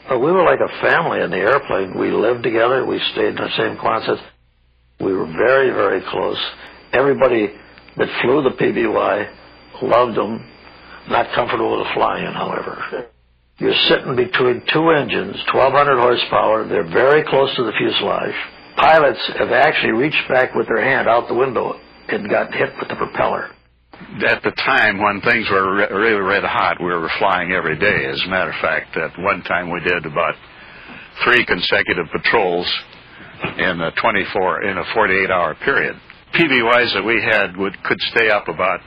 We were like a family in the airplane. We lived together. We stayed in the same closet. We were very, very close. Everybody that flew the PBY loved them. Not comfortable with flying, however. You're sitting between two engines, 1,200 horsepower. They're very close to the fuselage. Pilots have actually reached back with their hand out the window and got hit with the propeller. At the time when things were really red hot, we were flying every day. As a matter of fact, at one time we did about 3 consecutive patrols in a 48-hour period. PBYs that we had could stay up about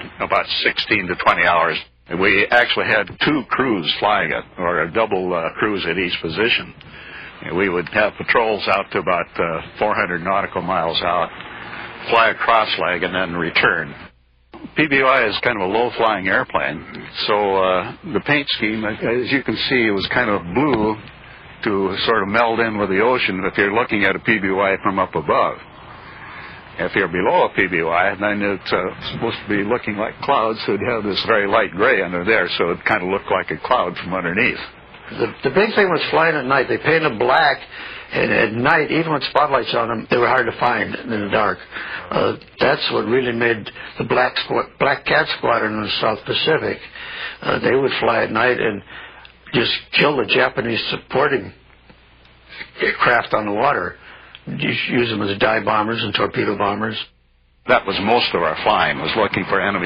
16 to 20 hours. We actually had 2 crews flying it, or a double crews at each position. And we would have patrols out to about 400 nautical miles out, fly a cross leg, and then return. PBY is kind of a low-flying airplane, so the paint scheme, as you can see, it was kind of blue to sort of meld in with the ocean if you're looking at a PBY from up above. If you're below a PBY, then it's supposed to be looking like clouds, so it'd have this very light gray under there, so it kind of looked like a cloud from underneath. The big thing was flying at night. They painted black, and at night, even with spotlights on them, they were hard to find in the dark. That's what really made the Black Cat Squadron in the South Pacific. They would fly at night and just kill the Japanese supporting craft on the water. Use them as dive bombers and torpedo bombers. That was most of our flying, was looking for enemy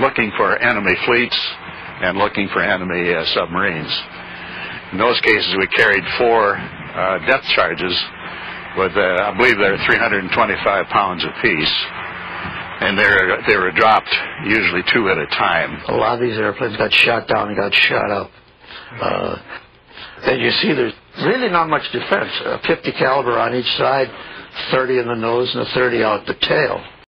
fleets and looking for enemy submarines. In those cases, we carried 4 depth charges with, I believe they're 325 pounds apiece, and they were dropped usually 2 at a time. A lot of these airplanes got shot down and got shot up. And you see there's really not much defense. 50 caliber on each side, 30 in the nose and a 30 out the tail.